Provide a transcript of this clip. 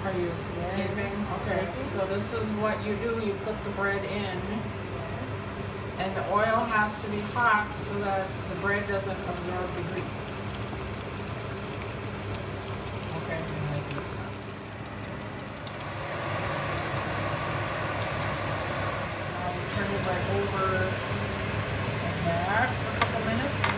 Are you keeping? Okay, so this is what you do. You put the bread in, and the oil has to be hot so that the bread doesn't absorb the grease. Okay. Now you turn it right over and back for a couple minutes.